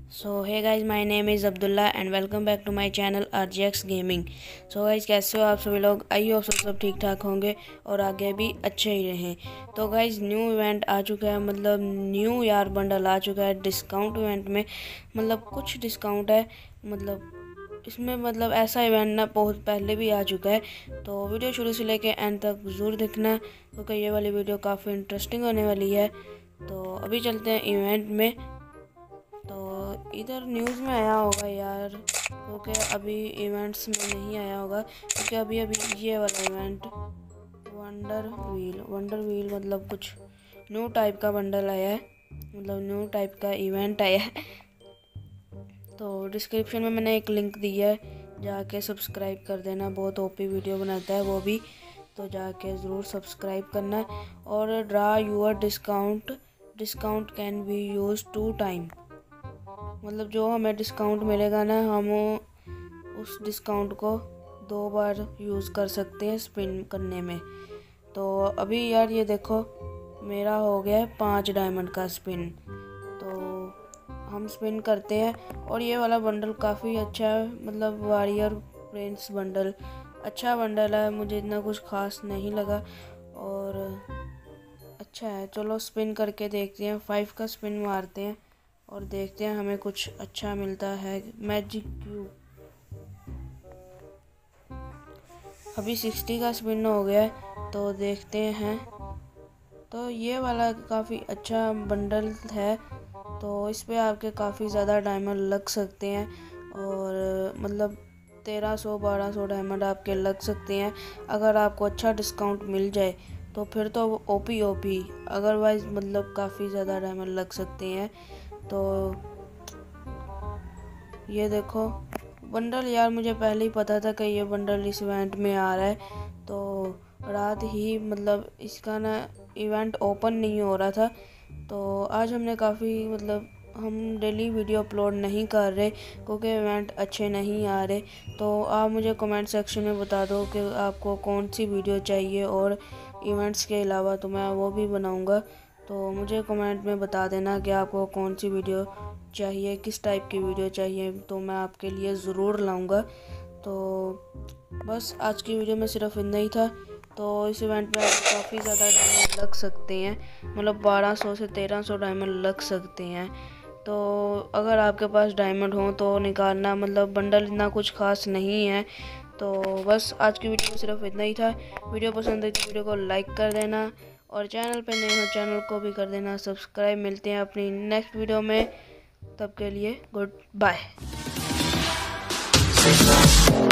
So hey guys, my name is Abdullah and welcome back to my channel RGX gaming. So guys, कैसे हो आप सभी लोग? I hope सब ठीक ठाक होंगे और आगे भी अच्छे ही रहें। तो गाइज, न्यू इवेंट आ चुका है, मतलब न्यू यार बंडल आ चुका है डिस्काउंट इवेंट में। मतलब कुछ डिस्काउंट है, मतलब इसमें मतलब ऐसा इवेंट ना बहुत पहले भी आ चुका है। तो वीडियो शुरू से लेके एंड तक ज़रूर देखना, क्योंकि ये वाली वीडियो काफ़ी इंटरेस्टिंग होने वाली है। तो अभी चलते हैं इवेंट में। तो इधर न्यूज़ में आया होगा यार, क्योंकि अभी इवेंट्स में नहीं आया होगा, क्योंकि अभी ये वाला इवेंट वंडर व्हील मतलब कुछ न्यू टाइप का बंडल आया है, मतलब न्यू टाइप का इवेंट आया है। तो डिस्क्रिप्शन में मैंने एक लिंक दिया है, जाके सब्सक्राइब कर देना। बहुत ओपी वीडियो बनाता है वो भी, तो जाके ज़रूर सब्सक्राइब करना। और draw your discount can be use 2 time, मतलब जो हमें डिस्काउंट मिलेगा ना, हम उस डिस्काउंट को 2 बार यूज़ कर सकते हैं स्पिन करने में। तो अभी यार ये देखो, मेरा हो गया है 5 डायमंड का स्पिन। तो हम स्पिन करते हैं, और ये वाला बंडल काफ़ी अच्छा है, मतलब वॉरियर प्रिंस बंडल अच्छा बंडल है। मुझे इतना कुछ खास नहीं लगा और अच्छा है। चलो स्पिन करके देखते हैं, 5 का स्पिन मारते हैं और देखते हैं हमें कुछ अच्छा मिलता है। मैजिक क्यूब अभी 60 का स्पिन हो गया है, तो देखते हैं। तो ये वाला काफ़ी अच्छा बंडल है, तो इस पे आपके काफ़ी ज़्यादा डायमंड लग सकते हैं, और मतलब 1300-1200 डायमंड आपके लग सकते हैं अगर आपको अच्छा डिस्काउंट मिल जाए। तो फिर तो ओपी अदरवाइज़ मतलब काफ़ी ज़्यादा डायमंड लग सकते हैं। तो ये देखो बंडल, यार मुझे पहले ही पता था कि ये बंडल इस इवेंट में आ रहा है। तो रात ही मतलब इसका ना इवेंट ओपन नहीं हो रहा था, तो आज हमने काफ़ी मतलब हम डेली वीडियो अपलोड नहीं कर रहे, क्योंकि इवेंट अच्छे नहीं आ रहे। तो आप मुझे कमेंट सेक्शन में बता दो कि आपको कौन सी वीडियो चाहिए, और इवेंट्स के अलावा तो मैं वो भी बनाऊंगा। तो मुझे कमेंट में बता देना कि आपको कौन सी वीडियो चाहिए, किस टाइप की वीडियो चाहिए, तो मैं आपके लिए ज़रूर लाऊंगा। तो बस आज की वीडियो में सिर्फ इतना ही था। तो इस इवेंट में आपको काफ़ी ज़्यादा डायमंड लग सकते हैं, मतलब 1200 से 1300 डायमंड लग सकते हैं। तो अगर आपके पास डायमंड हो तो निकालना, मतलब बंडल इतना कुछ खास नहीं है। तो बस आज की वीडियो में सिर्फ इतना ही था। वीडियो पसंद है तो वीडियो को लाइक कर देना, और चैनल पे नए हो चैनल को भी कर देना सब्सक्राइब। मिलते हैं अपनी नेक्स्ट वीडियो में, तब के लिए गुड बाय।